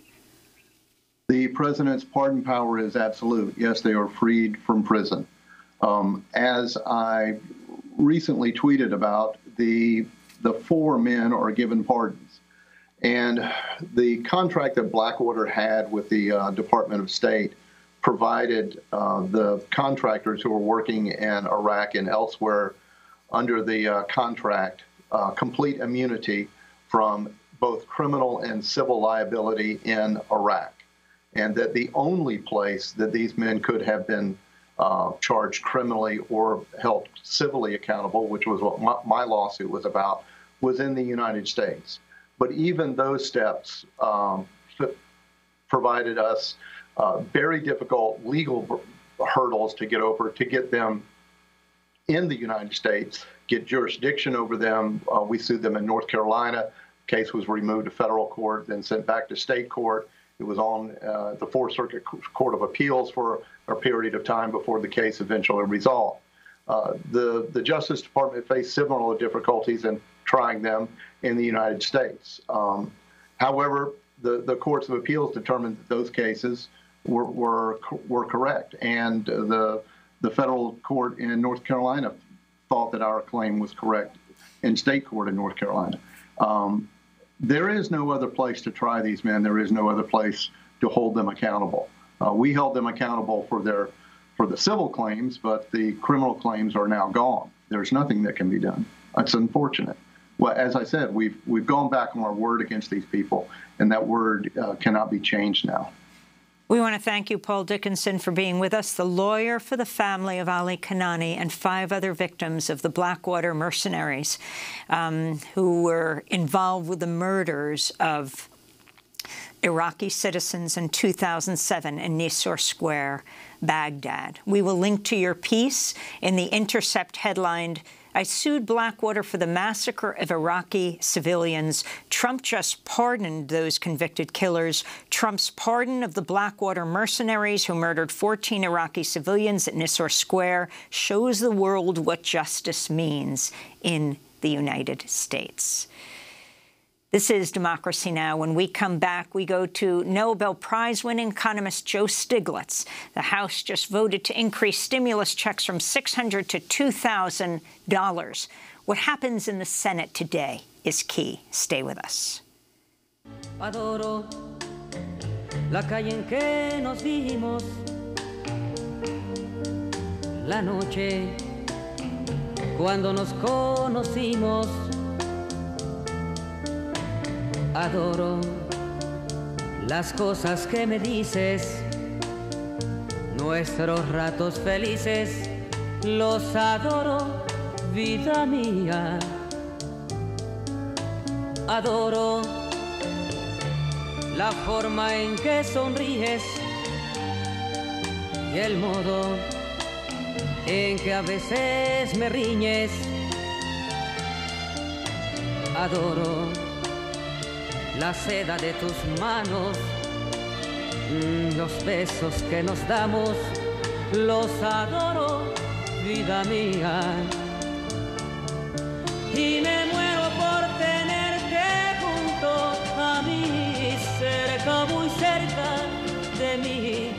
The president's pardon power is absolute. Yes, they are freed from prison. Um, as I recently tweeted about, the the four men are given pardons. And the contract that Blackwater had with the uh, Department of State provided uh, the contractors who were working in Iraq and elsewhere under the uh, contract uh, complete immunity from both criminal and civil liability in Iraq. And that the only place that these men could have been uh, charged criminally or held civilly accountable, which was what my, my lawsuit was about, was in the United States. But even those steps um, provided us uh, very difficult legal hurdles to get over to get them in the United States, get jurisdiction over them. Uh, we sued them in North Carolina. The case was removed to federal court, then sent back to state court. It was on uh, the Fourth Circuit Court of Appeals for a period of time before the case eventually resolved. Uh, the, the Justice Department faced similar difficulties in trying them in the United States. Um, however, the, the courts of appeals determined that those cases were, were, were correct, and the, the federal court in North Carolina thought that our claim was correct in state court in North Carolina. Um, There is no other place to try these men. There is no other place to hold them accountable. Uh, we held them accountable for their for the civil claims, but the criminal claims are now gone. There's nothing that can be done. It's unfortunate. Well, as I said, we've we've gone back on our word against these people, and that word uh, cannot be changed now. We want to thank you, Paul Dickinson, for being with us, the lawyer for the family of Ali Kanani and five other victims of the Blackwater mercenaries um, who were involved with the murders of Iraqi citizens in two thousand seven in Nisour Square, Baghdad. We will link to your piece in The Intercept headlined, "I sued Blackwater for the massacre of Iraqi civilians. Trump just pardoned those convicted killers. Trump's pardon of the Blackwater mercenaries who murdered fourteen Iraqi civilians at Nisour Square shows the world what justice means in the United States." This is Democracy Now! When we come back, we go to Nobel Prize-winning economist Joe Stiglitz. The House just voted to increase stimulus checks from six hundred dollars to two thousand dollars. What happens in the Senate today is key. Stay with us. Adoro la calle en que nos vimos, la noche cuando nos conocimos. Adoro las cosas que me dices, nuestros ratos felices los adoro, vida mía. Adoro la forma en que sonríes y el modo en que a veces me riñes. Adoro la seda de tus manos, los besos que nos damos, los adoro, vida mía. Y me muero por tenerte junto a mí, cerca, muy cerca de mí.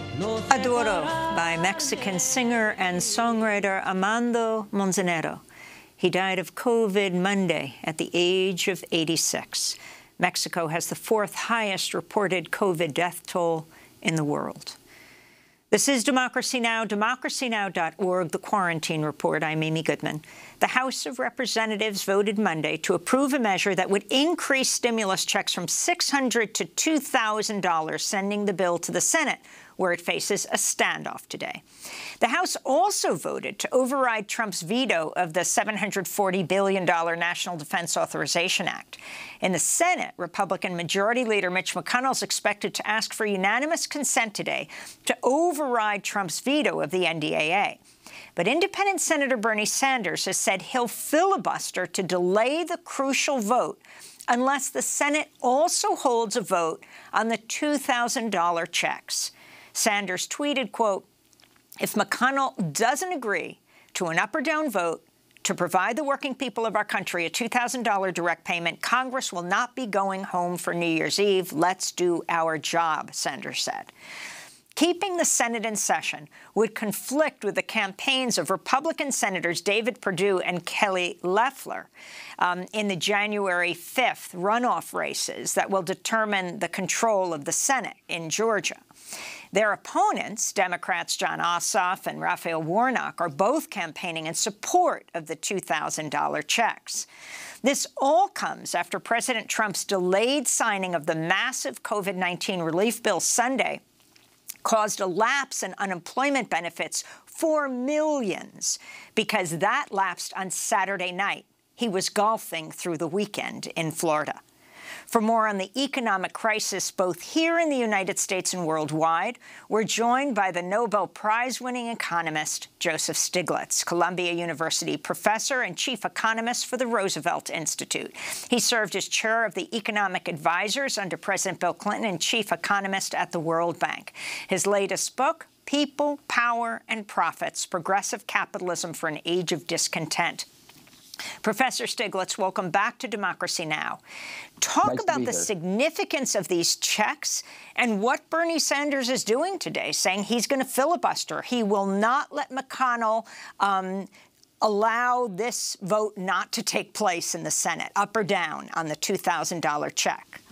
Adoro by Mexican singer and songwriter Armando Manzanero. He died of COVID Monday at the age of eighty-six. Mexico has the fourth highest reported COVID death toll in the world. This is Democracy Now!, democracy now dot org, The Quarantine Report. I'm Amy Goodman. The House of Representatives voted Monday to approve a measure that would increase stimulus checks from six hundred dollars to two thousand dollars, sending the bill to the Senate, where it faces a standoff today. The House also voted to override Trump's veto of the seven hundred forty billion dollars National Defense Authorization Act. In the Senate, Republican Majority Leader Mitch McConnell is expected to ask for unanimous consent today to override Trump's veto of the N D A A. But independent Senator Bernie Sanders has said he'll filibuster to delay the crucial vote unless the Senate also holds a vote on the two thousand dollar checks. Sanders tweeted, quote, "If McConnell doesn't agree to an up or down vote to provide the working people of our country a two thousand dollar direct payment, Congress will not be going home for New Year's Eve. Let's do our job," Sanders said. Keeping the Senate in session would conflict with the campaigns of Republican Senators David Perdue and Kelly Loeffler um, in the January fifth runoff races that will determine the control of the Senate in Georgia. Their opponents, Democrats John Ossoff and Raphael Warnock, are both campaigning in support of the two thousand dollar checks. This all comes after President Trump's delayed signing of the massive COVID nineteen relief bill Sunday caused a lapse in unemployment benefits for millions because that lapsed on Saturday night. He was golfing through the weekend in Florida. For more on the economic crisis, both here in the United States and worldwide, we're joined by the Nobel Prize-winning economist Joseph Stiglitz, Columbia University professor and chief economist for the Roosevelt Institute. He served as chair of the Economic Advisors under President Bill Clinton and chief economist at the World Bank. His latest book, People, Power, and Profits: Progressive Capitalism for an Age of Discontent. Professor Stiglitz, welcome back to Democracy Now! Talk nice about the here. significance of these checks and what Bernie Sanders is doing today, saying he's going to filibuster. He will not let McConnell um, allow this vote not to take place in the Senate, up or down, on the two thousand dollar check.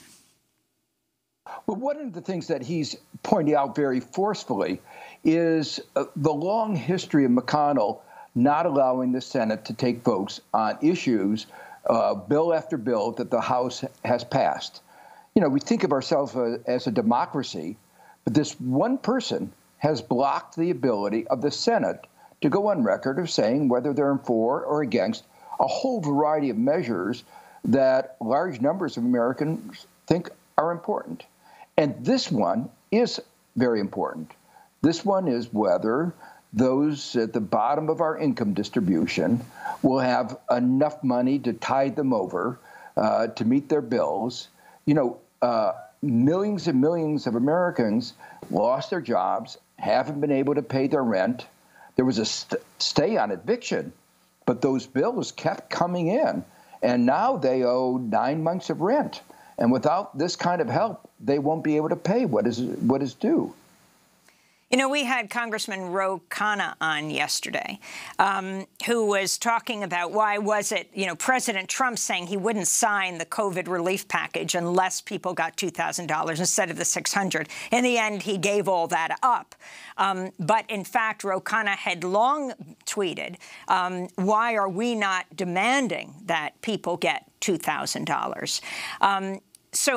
Well, one of the things that he's pointing out very forcefully is uh, the long history of McConnell not allowing the Senate to take votes on issues, uh, bill after bill, that the House has passed. You know, we think of ourselves uh, as a democracy, but this one person has blocked the ability of the Senate to go on record of saying whether they're for or against a whole variety of measures that large numbers of Americans think are important. And this one is very important. This one is whether those at the bottom of our income distribution will have enough money to tide them over uh, to meet their bills. You know, uh, millions and millions of Americans lost their jobs, haven't been able to pay their rent. There was a st stay on eviction, but those bills kept coming in, and now they owe nine months of rent. And without this kind of help, they won't be able to pay what is what is due. You know, we had Congressman Ro Khanna on yesterday, um, who was talking about why was it, you know, President Trump saying he wouldn't sign the COVID relief package unless people got two thousand dollars instead of the six hundred dollars. In the end, he gave all that up. Um, but in fact, Ro Khanna had long tweeted, um, why are we not demanding that people get two thousand dollars? Um, so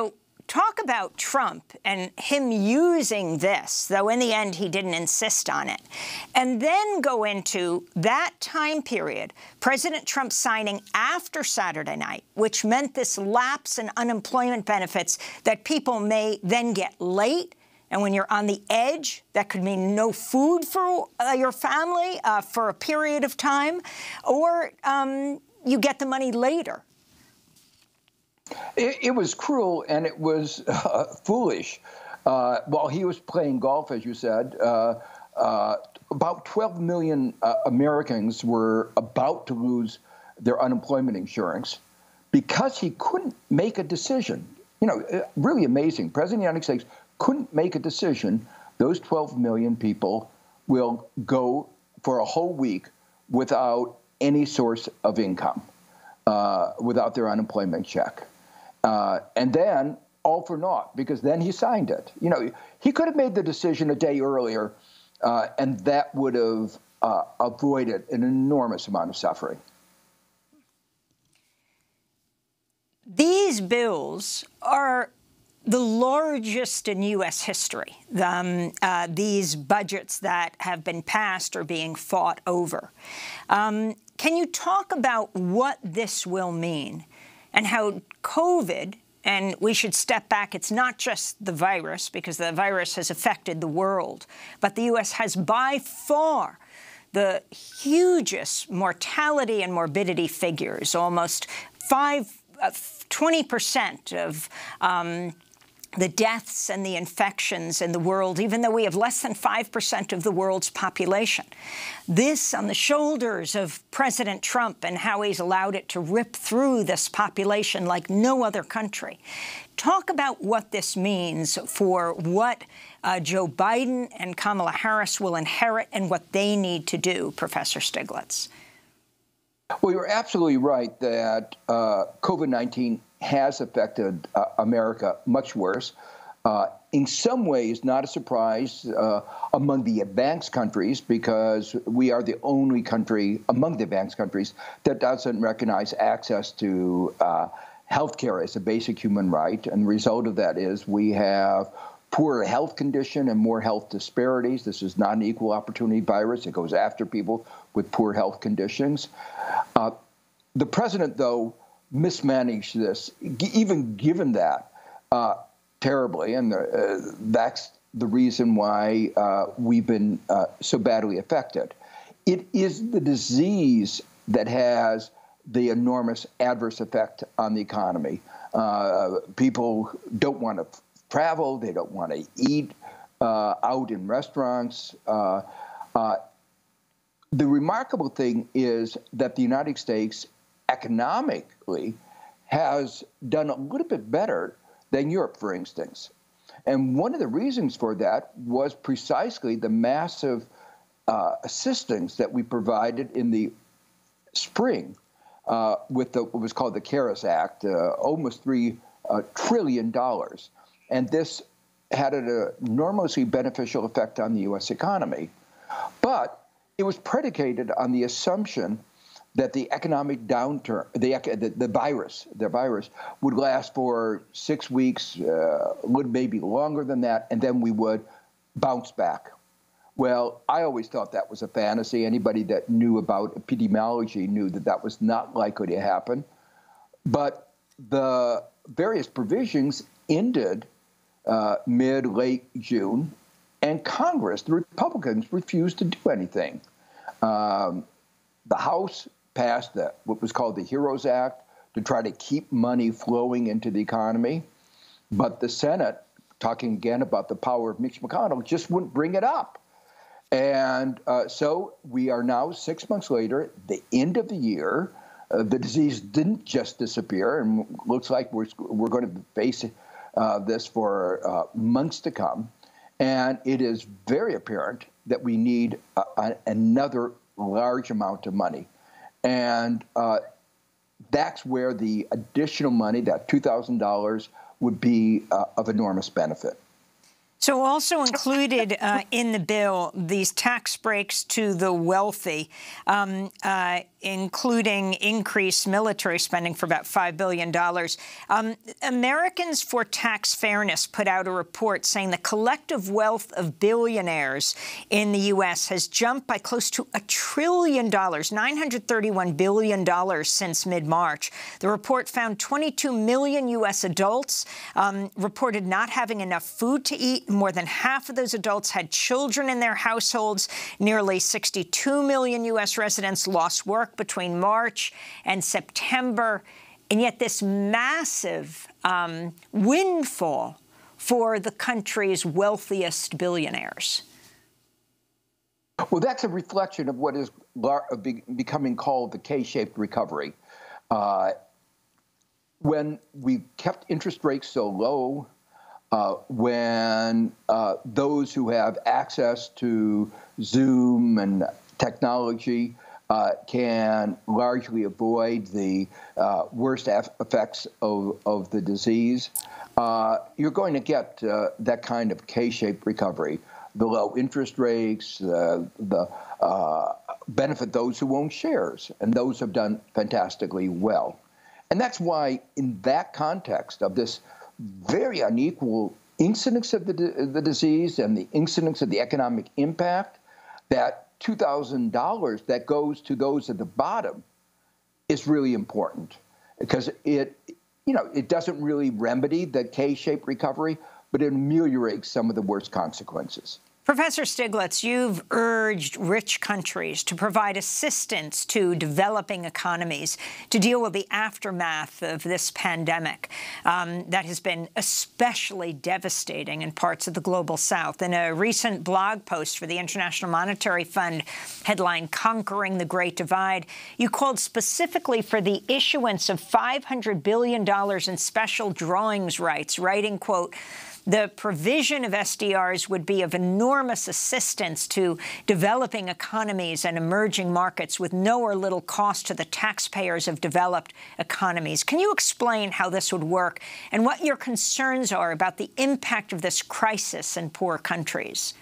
talk about Trump and him using this, though in the end he didn't insist on it, and then go into that time period, President Trump signing after Saturday night, which meant this lapse in unemployment benefits that people may then get late. And when you're on the edge, that could mean no food for uh, your family uh, for a period of time, or um, you get the money later. It, it was cruel and it was uh, foolish. Uh, while he was playing golf, as you said, uh, uh, about twelve million uh, Americans were about to lose their unemployment insurance because he couldn't make a decision. You know, really amazing. President of the United States couldn't make a decision. Those twelve million people will go for a whole week without any source of income, uh, without their unemployment check. Uh, and then all for naught, because then he signed it. You know, he could have made the decision a day earlier, uh, and that would have uh, avoided an enormous amount of suffering. These bills are the largest in U S history, um, uh, these budgets that have been passed or being fought over. Um, can you talk about what this will mean and how COVID, and we should step back, it's not just the virus, because the virus has affected the world, but the U S has by far the hugest mortality and morbidity figures, almost five, uh, twenty percent of um, the deaths and the infections in the world, even though we have less than five percent of the world's population. This on the shoulders of President Trump and how he's allowed it to rip through this population like no other country. Talk about what this means for what uh, Joe Biden and Kamala Harris will inherit and what they need to do, Professor Stiglitz. Well, you're absolutely right that uh, COVID nineteen has affected uh, America much worse. Uh, in some ways, not a surprise uh, among the advanced countries, because we are the only country among the advanced countries that doesn't recognize access to uh, health care as a basic human right. And the result of that is we have poorer health condition and more health disparities. This is not an equal opportunity virus. It goes after people with poor health conditions. Uh, the president, though, mismanaged this, even given that, uh, terribly, and the, uh, that's the reason why uh, we've been uh, so badly affected. It is the disease that has the enormous adverse effect on the economy. Uh, people don't want to travel, they don't want to eat uh, out in restaurants. Uh, uh, the remarkable thing is that the United States economically has done a little bit better than Europe, for instance. And one of the reasons for that was precisely the massive uh, assistance that we provided in the spring uh, with the, what was called the CARES Act, uh, almost three uh, trillion dollars. And this had an enormously beneficial effect on the U S economy. But it was predicated on the assumption that the economic downturn, the, the, the virus, the virus would last for six weeks, uh, would maybe longer than that, and then we would bounce back. Well, I always thought that was a fantasy. Anybody that knew about epidemiology knew that that was not likely to happen. But the various provisions ended uh, mid, late June, and Congress, the Republicans, refused to do anything. Um, the House passed the, what was called the HEROES Act to try to keep money flowing into the economy. But the Senate, talking again about the power of Mitch McConnell, just wouldn't bring it up. And uh, so we are now six months later, the end of the year. Uh, the disease didn't just disappear, and looks like we're, we're going to face uh, this for uh, months to come. And it is very apparent that we need a, a, another large amount of money. And uh, that's where the additional money, that two thousand dollars, would be uh, of enormous benefit. So also included uh, in the bill, these tax breaks to the wealthy, um, uh, including increased military spending for about five billion dollars. Um, Americans for Tax Fairness put out a report saying the collective wealth of billionaires in the U S has jumped by close to a trillion dollars, nine hundred thirty-one billion dollars since mid-March. The report found twenty-two million U S adults um, reported not having enough food to eat. More than half of those adults had children in their households. Nearly sixty-two million U S residents lost work between March and September. And yet this massive um, windfall for the country's wealthiest billionaires. Well, that's a reflection of what is becoming called the K-shaped recovery. Uh, when we kept interest rates so low, Uh, when uh, those who have access to Zoom and technology uh, can largely avoid the uh, worst effects of, of the disease, uh, you're going to get uh, that kind of K-shaped recovery. The low interest rates, uh, the uh, benefit those who own shares, and those have done fantastically well. And that's why, in that context of this very unequal incidence of the, the disease and the incidence of the economic impact, that two thousand dollars that goes to those at the bottom is really important, because it, you know, it doesn't really remedy the K-shaped recovery, but it ameliorates some of the worst consequences. Professor Stiglitz, you've urged rich countries to provide assistance to developing economies to deal with the aftermath of this pandemic um, that has been especially devastating in parts of the global south. In a recent blog post for the International Monetary Fund, headline "Conquering the Great Divide," you called specifically for the issuance of five hundred billion dollars in special drawings rights, writing, quote, "The provision of S D Rs would be of enormous assistance to developing economies and emerging markets with no or little cost to the taxpayers of developed economies." Can you explain how this would work and what your concerns are about the impact of this crisis in poor countries?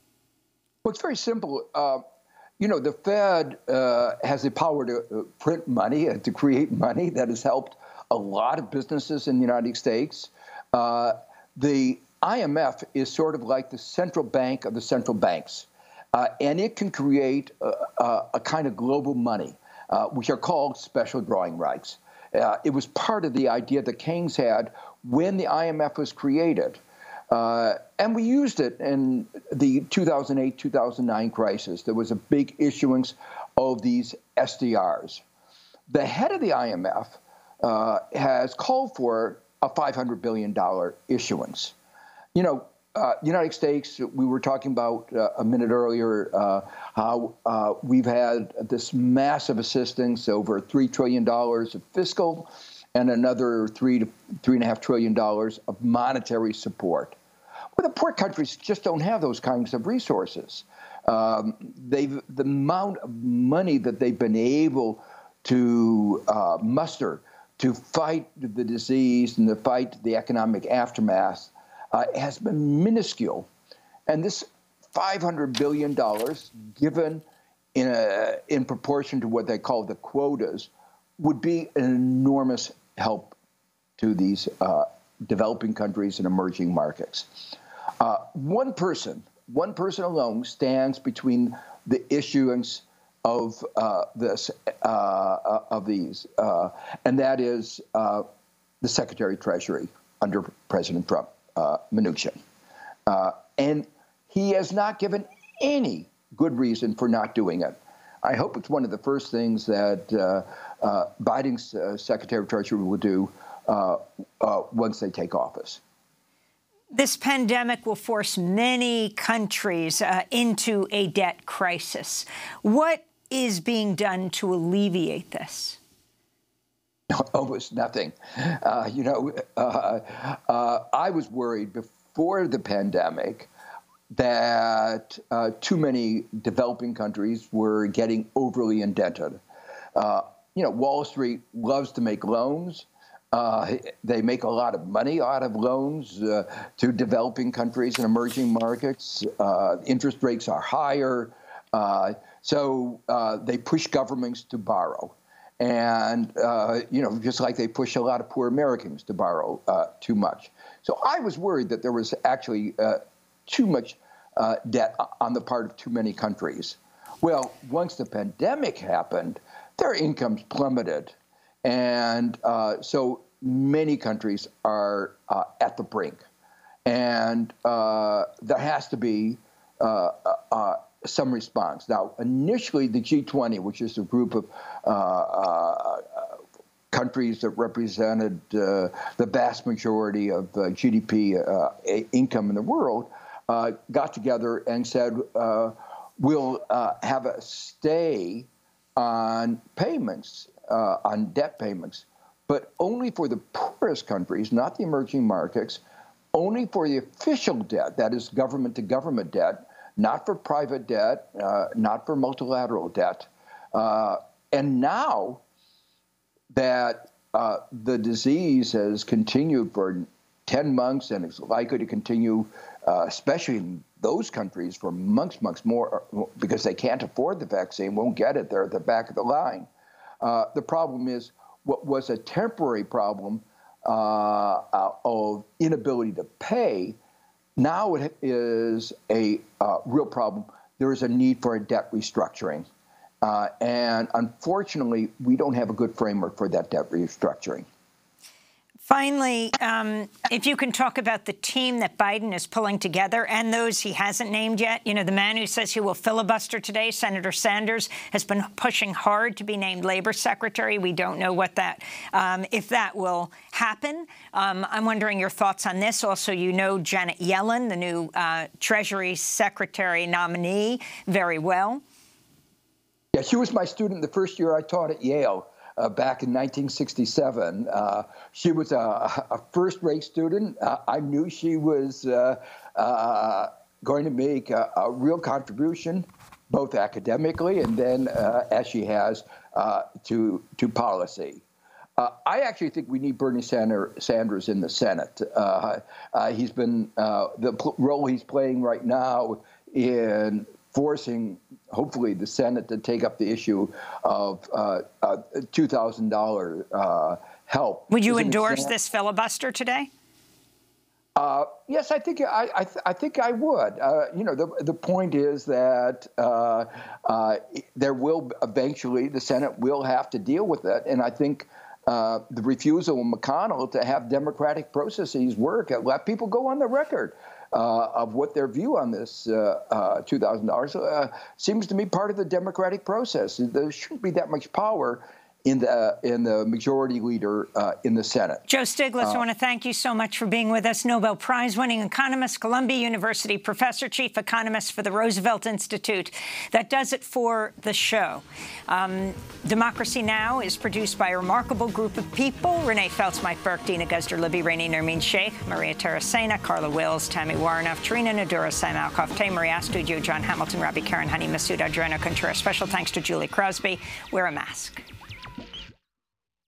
Well, it's very simple. Uh, you know, the Fed uh, has the power to uh, print money, uh, to create money that has helped a lot of businesses in the United States. Uh, The I M F is sort of like the central bank of the central banks, uh, and it can create a, a, a kind of global money, uh, which are called special drawing rights. Uh, it was part of the idea that Keynes had when the I M F was created, uh, and we used it in the two thousand eight two thousand nine crisis. There was a big issuance of these S D Rs. The head of the I M F uh, has called for a five hundred billion dollars issuance. You know, uh, United States, we were talking about uh, a minute earlier uh, how uh, we've had this massive assistance, over three trillion dollars of fiscal and another three to three and a half trillion dollars of monetary support. Well, the poor countries just don't have those kinds of resources. Um, they've, the amount of money that they've been able to uh, muster to fight the disease and to fight the economic aftermath uh, has been minuscule. And this five hundred billion dollars, given in, a, in proportion to what they call the quotas, would be an enormous help to these uh, developing countries and emerging markets. Uh, one person, one person alone stands between the issuance of uh, this, uh, of these, uh, and that is uh, the Secretary of Treasury under President Trump, uh, Mnuchin. Uh, and he has not given any good reason for not doing it. I hope it's one of the first things that uh, uh, Biden's uh, Secretary of Treasury will do uh, uh, once they take office. This pandemic will force many countries uh, into a debt crisis. What is being done to alleviate this? Almost nothing. Uh, you know, uh, uh, I was worried before the pandemic that uh, too many developing countries were getting overly indebted. Uh, you know, Wall Street loves to make loans, Uh, they make a lot of money out of loans uh, to developing countries and emerging markets. Uh, interest rates are higher. Uh, so uh, they push governments to borrow. And, uh, you know, just like they push a lot of poor Americans to borrow uh, too much. So I was worried that there was actually uh, too much uh, debt on the part of too many countries. Well, once the pandemic happened, their incomes plummeted. And uh, so many countries are uh, at the brink. And uh, there has to be uh, uh, some response. Now, initially, the G twenty, which is a group of uh, uh, countries that represented uh, the vast majority of uh, G D P uh, income in the world, uh, got together and said, uh, we'll uh, have a stay on payments, uh, on debt payments, but only for the poorest countries, not the emerging markets, only for the official debt, that is government-to-government debt, not for private debt, uh, not for multilateral debt. Uh, and now that uh, the disease has continued for ten months and is likely to continue, uh, especially in those countries, for months, months more, because they can't afford the vaccine, won't get it, they're at the back of the line. Uh, the problem is what was a temporary problem uh, uh, of inability to pay, now it is a uh, real problem. There is a need for a debt restructuring. Uh, and unfortunately, we don't have a good framework for that debt restructuring. Finally, um, if you can talk about the team that Biden is pulling together and those he hasn't named yet. You know, the man who says he will filibuster today, Senator Sanders, has been pushing hard to be named Labor Secretary. We don't know what that, um, if that will happen. Um, I'm wondering your thoughts on this. Also, you know Janet Yellen, the new uh, Treasury Secretary nominee, very well. Yeah, she was my student the first year I taught at Yale. Uh, back in nineteen sixty-seven. Uh, she was a, a first-rate student. Uh, I knew she was uh, uh, going to make a, a real contribution, both academically and then, uh, as she has, uh, to, to policy. Uh, I actually think we need Bernie Sander, Sanders in the Senate. Uh, uh, he's been, uh, the role he's playing right now in forcing, hopefully, the Senate to take up the issue of uh, uh, two thousand dollars uh, help. Would you endorse this filibuster today? Uh, yes, I think I, I, th I think I would. Uh, you know, the the point is that uh, uh, there will eventually the Senate will have to deal with it, and I think uh, the refusal of McConnell to have democratic processes work, let people go on the record. Uh, of what their view on this uh, uh, two thousand dollars uh, seems to me part of the democratic process. There shouldn't be that much power in the in the majority leader uh, in the Senate. Joe Stiglitz, uh, I want to thank you so much for being with us. Nobel Prize-winning economist, Columbia University professor, chief economist for the Roosevelt Institute. That does it for the show. Um, Democracy Now! Is produced by a remarkable group of people: Renee Feltz, Mike Burke, Dina Guzder, Libby Rainey, Nermeen Sheikh, Maria Taracena, Carla Wills, Tammy Warnoff, Trina Nadura, Sam Alcoff, Tay Maria Studio, John Hamilton, Robbie Karen, Honey Masood, Adriana Contreras. Special thanks to Julie Crosby. Wear a mask.